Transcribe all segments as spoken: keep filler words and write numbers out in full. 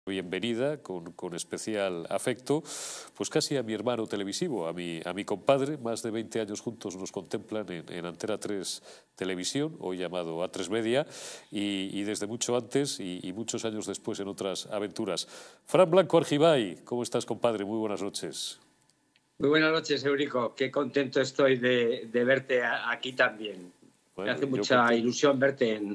bienvenida con, con especial afecto, pues casi a mi hermano televisivo, a mi, a mi compadre. Más de veinte años juntos nos contemplan en, en Antena tres Televisión, hoy llamado A tres Media, y, y desde mucho antes y, y muchos años después en otras aventuras. Fran Blanco Argibay, ¿cómo estás, compadre? Muy buenas noches. Muy buenas noches, Eurico. Qué contento estoy de, de verte aquí también. Bueno, Me hace mucha contento. ilusión verte en,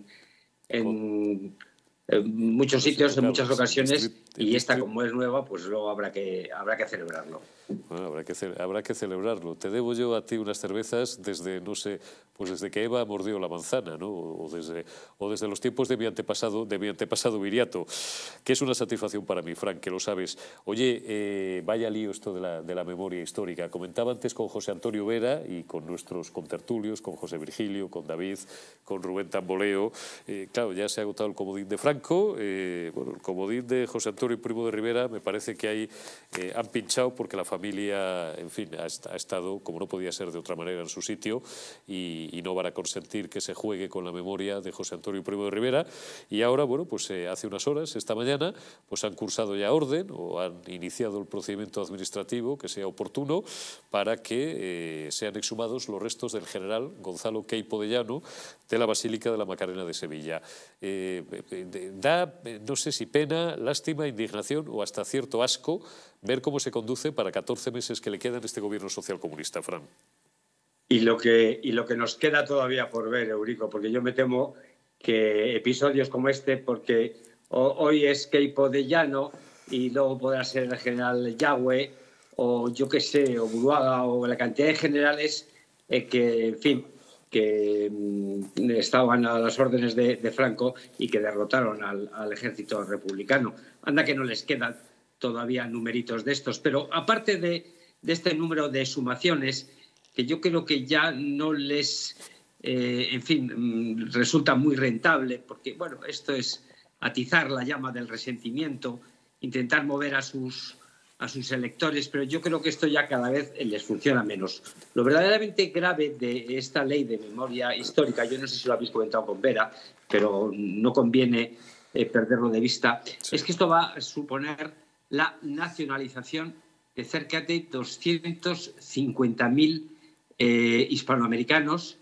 en, en muchos sitios, en muchas ocasiones, y esta, como es nueva, pues luego habrá que, habrá que celebrarlo. Bueno, habrá que, habrá que celebrarlo. Te debo yo a ti unas cervezas desde, no sé, pues desde que Eva mordió la manzana, ¿no? O desde, o desde los tiempos de mi antepasado, de mi antepasado Viriato, que es una satisfacción para mí, Fran, que lo sabes. Oye, eh, vaya lío esto de la, de la memoria histórica. Comentaba antes con José Antonio Vera y con nuestros contertulios, con José Virgilio, con David, con Rubén Tamboleo. Eh, claro, ya se ha agotado el comodín de Franco. Eh, bueno, el comodín de José Antonio y Primo de Rivera me parece que ahí eh, han pinchado porque la familia, en fin, ha, ha estado, como no podía ser de otra manera, en su sitio, y, y no van a consentir que se juegue con la memoria de José Antonio Primo de Rivera. Y ahora, bueno, pues eh, hace unas horas, esta mañana, pues han cursado ya orden o han iniciado el procedimiento administrativo que sea oportuno para que eh, sean exhumados los restos del general Gonzalo Queipo de Llano de la Basílica de la Macarena de Sevilla. Eh, da, no sé si pena, lástima, indignación o hasta cierto asco ver cómo se conduce para catorce meses que le quedan este gobierno socialcomunista, Fran. Y lo que, y lo que nos queda todavía por ver, Eurico, porque yo me temo que episodios como este, porque hoy es Queipo de Llano y luego podrá ser el general Yagüe o yo qué sé, o Buruaga, o la cantidad de generales eh, que, en fin, que mm, estaban a las órdenes de, de Franco y que derrotaron al, al ejército republicano. Anda que no les quedan todavía numeritos de estos, pero aparte de, de este número de sumaciones, que yo creo que ya no les, eh, en fin, resulta muy rentable, porque, bueno, esto es atizar la llama del resentimiento, intentar mover a sus, a sus electores, pero yo creo que esto ya cada vez les funciona menos. Lo verdaderamente grave de esta ley de memoria histórica, yo no sé si lo habéis comentado con Vera, pero no conviene eh, perderlo de vista, sí. Es que esto va a suponer la nacionalización de cerca de doscientos cincuenta mil eh, hispanoamericanos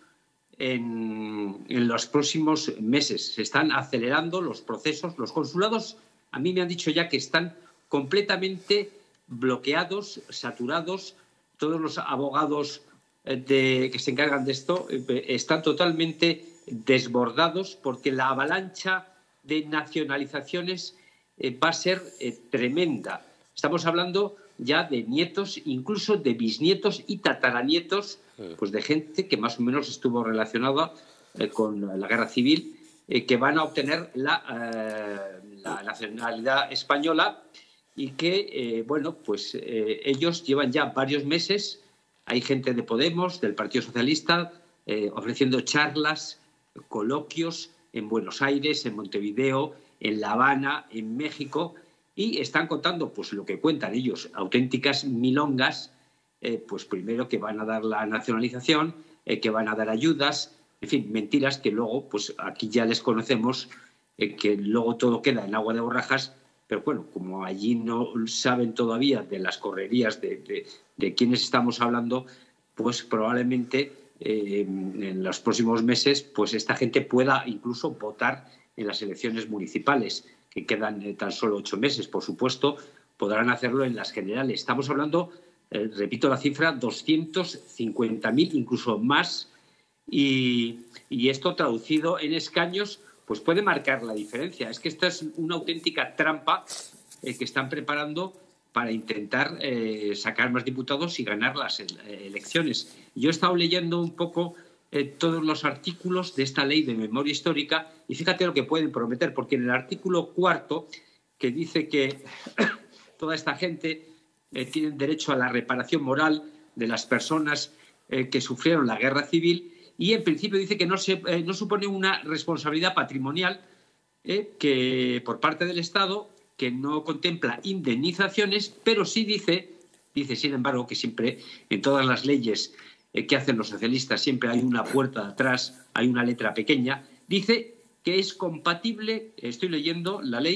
en, en los próximos meses. Se están acelerando los procesos. Los consulados, a mí me han dicho ya que están completamente bloqueados, saturados. Todos los abogados de, que se encargan de esto eh, están totalmente desbordados porque la avalancha de nacionalizaciones eh, va a ser eh, tremenda. Estamos hablando ya de nietos, incluso de bisnietos y tataranietos, pues de gente que más o menos estuvo relacionada eh, con la guerra civil, eh, que van a obtener la, eh, la nacionalidad española y que, eh, bueno, pues eh, ellos llevan ya varios meses. Hay gente de Podemos, del Partido Socialista, eh, ofreciendo charlas, coloquios en Buenos Aires, en Montevideo, en La Habana, en México, y están contando pues lo que cuentan ellos, auténticas milongas, eh, pues primero que van a dar la nacionalización, eh, que van a dar ayudas, en fin, mentiras que luego, pues aquí ya les conocemos, eh, que luego todo queda en agua de borrajas, pero bueno, como allí no saben todavía de las correrías de, de, de quiénes estamos hablando, pues probablemente eh, en los próximos meses pues esta gente pueda incluso votar en las elecciones municipales, que quedan eh, tan solo ocho meses. Por supuesto, podrán hacerlo en las generales. Estamos hablando, eh, repito la cifra, doscientos cincuenta mil, incluso más, y, y esto traducido en escaños pues puede marcar la diferencia. Es que esta es una auténtica trampa eh, que están preparando para intentar eh, sacar más diputados y ganar las eh, elecciones. Yo he estado leyendo un poco eh, todos los artículos de esta ley de memoria histórica y fíjate lo que pueden prometer, porque en el artículo cuarto, que dice que toda esta gente eh, tiene derecho a la reparación moral de las personas eh, que sufrieron la guerra civil, y en principio dice que no, se, eh, no supone una responsabilidad patrimonial eh, que por parte del Estado, que no contempla indemnizaciones, pero sí dice, dice sin embargo que siempre en todas las leyes eh, que hacen los socialistas siempre hay una puerta de atrás, hay una letra pequeña, dice que es compatible, estoy leyendo la ley,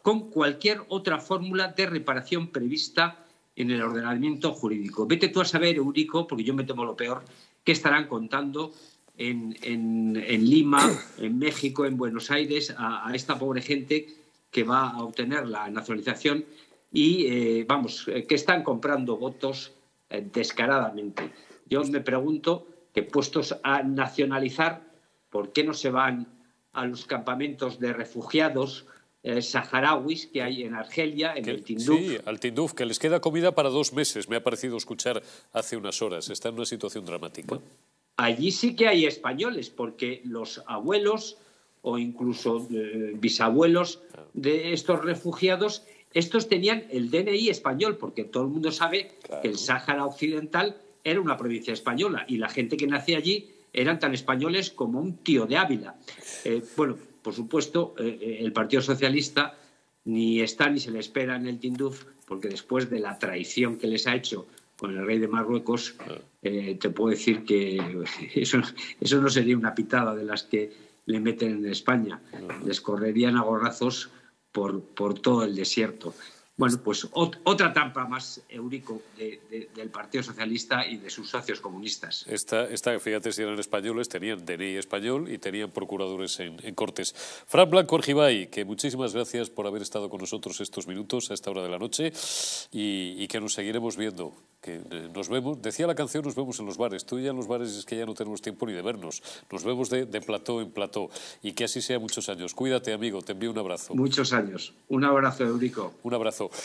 con cualquier otra fórmula de reparación prevista en el ordenamiento jurídico. Vete tú a saber, Eurico, porque yo me temo lo peor, qué estarán contando en, en, en Lima, en México, en Buenos Aires, a, a esta pobre gente que va a obtener la nacionalización y, eh, vamos, eh, que están comprando votos eh, descaradamente. Yo me pregunto que, puestos a nacionalizar, ¿por qué no se van a los campamentos de refugiados Eh, saharauis que hay en Argelia, en que, el Tinduf? Sí, al Tinduf, que les queda comida para dos meses, me ha parecido escuchar hace unas horas. Está en una situación dramática. Bueno, allí sí que hay españoles, porque los abuelos o incluso eh, bisabuelos de estos refugiados, estos tenían el D N I español, porque todo el mundo sabe claro. que el Sáhara Occidental era una provincia española y la gente que nacía allí eran tan españoles como un tío de Ávila. Eh, bueno, por supuesto, eh, el Partido Socialista ni está ni se le espera en el Tinduf, porque después de la traición que les ha hecho con el rey de Marruecos, eh, te puedo decir que eso, eso no sería una pitada de las que le meten en España. Les correrían a gorrazos por, por todo el desierto. Bueno, pues ot otra trampa más, Eurico, de, de, del Partido Socialista y de sus socios comunistas. Esta, esta, fíjate, si eran españoles, tenían D N I español y tenían procuradores en, en Cortes. Fran Blanco Argibay, que muchísimas gracias por haber estado con nosotros estos minutos a esta hora de la noche y, y que nos seguiremos viendo. Que nos vemos, decía la canción, nos vemos en los bares. Tú ya en los bares es que ya no tenemos tiempo ni de vernos. Nos vemos de, de plató en plató y que así sea muchos años. Cuídate, amigo, te envío un abrazo. Muchos años. Un abrazo, Eurico. Un abrazo.